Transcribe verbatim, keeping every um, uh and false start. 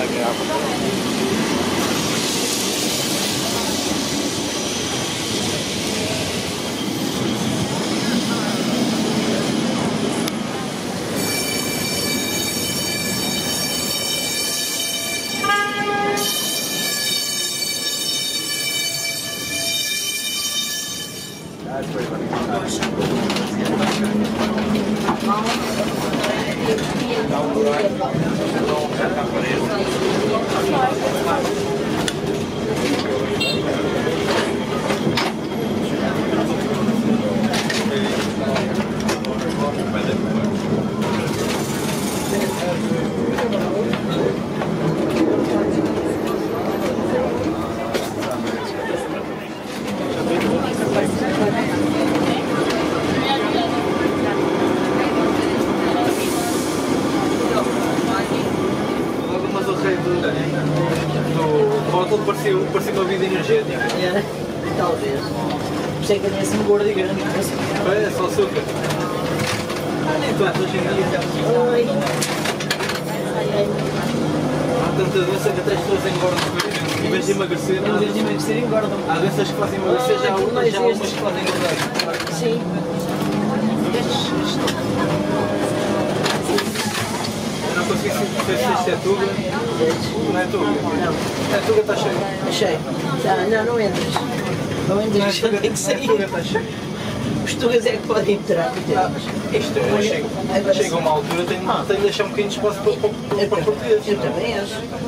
Parecia, parecia uma vida energética. É, talvez. Sei que eu assim gordo e grande. É só açúcar. Ah, nem tanto hoje em dia. Oi. Há tanta doença que até as pessoas engordam. Em vez de emagrecer, Em vez de emagrecer, engordam. há doenças que fazem emagrecer, já há umas, já há umas que fazem engordar. Sim. Eu não consigo ver se isto é tuga. Não é tuga? Não. É tuga, está cheio. É cheio. Tá, não, não entras. Não entras, já tem que É sair. tuga, está cheio. Os tugas é que podem entrar. Ah, isto eu chego, chega a uma altura, tenho, tenho de deixar um bocadinho de espaço para, para, para, para o português. Eu também acho.